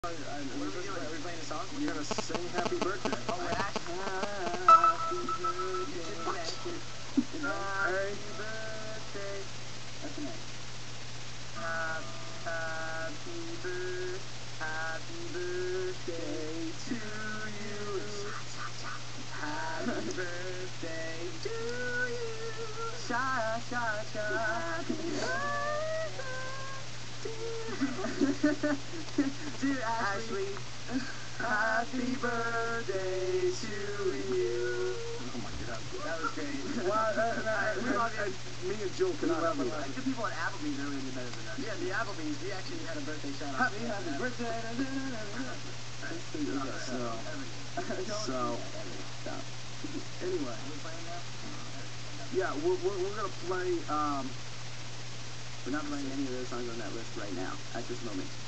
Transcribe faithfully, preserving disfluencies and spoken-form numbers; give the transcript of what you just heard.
What are we doing? Are we playing a song? We're gonna sing happy birthday. Oh, we're actually. Happy birthday. Happy birthday. That's an A. Happy birthday. Happy birthday to you. Happy birthday to you. Sha sha sha. Happy birthday. Dear Ashley, happy birthday to you. Oh my god. That was great. Well, uh, uh, uh, We love uh, you. me and Joe We cannot love do you. that. Like the people at Applebee's earlier did better than us. Yeah, the Applebee's, we actually had a birthday shout out. Happy, happy birthday. So, so, anyway, yeah, we're, we're, we're gonna play, um, we're not playing any of those songs on that list right now, at this moment.